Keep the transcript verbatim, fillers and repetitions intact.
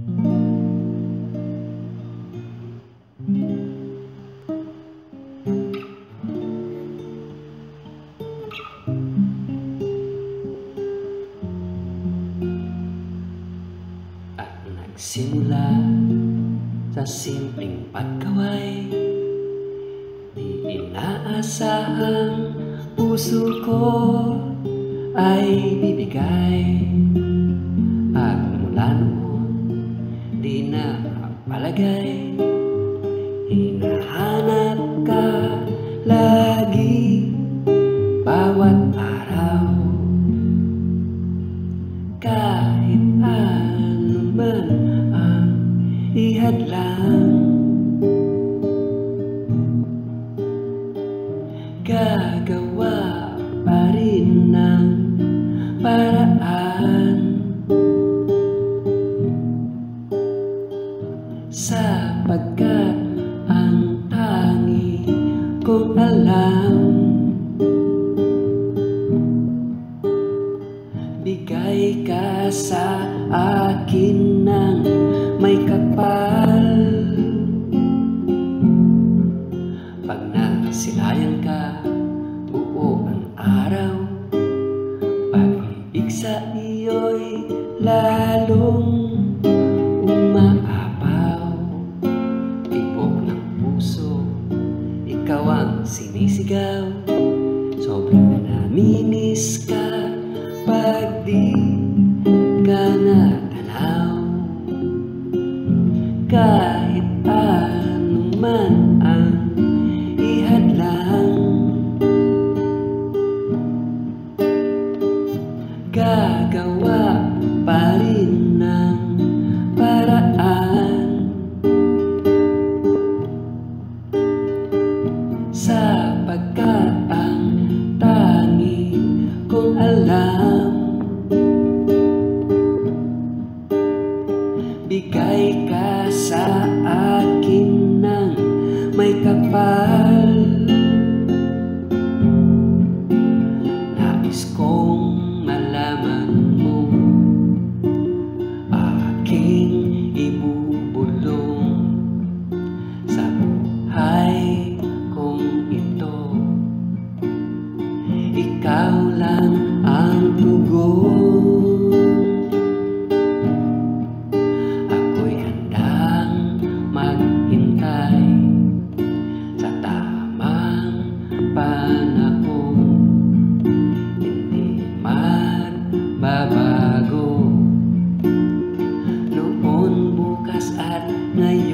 At nagsimula sa simpleng pagkaway, di inaasahang puso ko ay bibigay. At mula noon, di na palagay, hinahanap ka lagi bawat araw. Kahit ano man ang ihadlang, gagawa pa rin ng paraan, sapagkat ang tangi kong alam, bigay ka sa akin ng may kapal. Pag nasilayan ka, buo ang araw, pag-ibig sa iyo'y lalong umaapaw. Tibok ng puso, ikaw ang sinisigaw, sobrang namimiss ka pag di ka natanaw. Kahit ano man ang ihadlang, gagawa pa rin ng paraan, sapagkat ang tangi kong alam, bigay ka sa akin ng may kapal. Nais kong malaman mo, aking ibubulong sa buhay kong ito. Ikaw lang ang tugon. Ako'y handang maghintay sa tamang panahon, hindi magbabago. Noon, bukas at ngayon,